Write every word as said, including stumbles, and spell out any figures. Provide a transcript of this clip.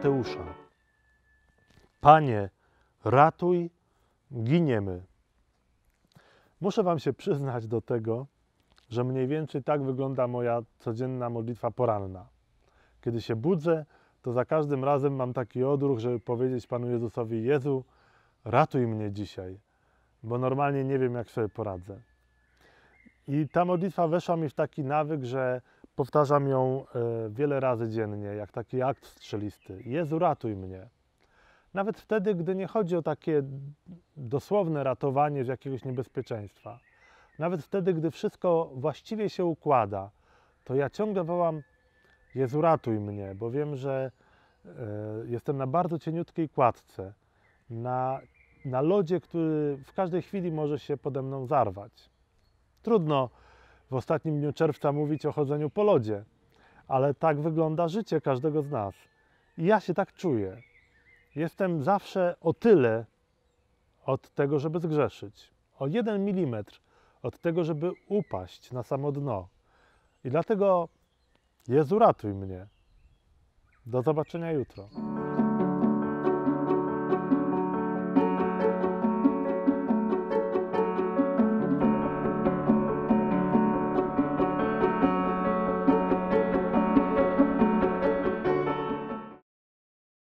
Mateusza. Panie, ratuj, giniemy. Muszę wam się przyznać do tego, że mniej więcej tak wygląda moja codzienna modlitwa poranna. Kiedy się budzę, to za każdym razem mam taki odruch, żeby powiedzieć Panu Jezusowi: Jezu, ratuj mnie dzisiaj, bo normalnie nie wiem, jak sobie poradzę. I ta modlitwa weszła mi w taki nawyk, że powtarzam ją wiele razy dziennie, jak taki akt strzelisty. Jezu, ratuj mnie. Nawet wtedy, gdy nie chodzi o takie dosłowne ratowanie z jakiegoś niebezpieczeństwa. Nawet wtedy, gdy wszystko właściwie się układa, to ja ciągle wołam: Jezu, ratuj mnie, bo wiem, że y, jestem na bardzo cieniutkiej kładce, na, na lodzie, który w każdej chwili może się pode mną zarwać. Trudno w ostatnim dniu czerwca mówić o chodzeniu po lodzie, ale tak wygląda życie każdego z nas. I ja się tak czuję. Jestem zawsze o tyle od tego, żeby zgrzeszyć. O jeden milimetr od tego, żeby upaść na samo dno. I dlatego Jezu, ratuj mnie. Do zobaczenia jutro.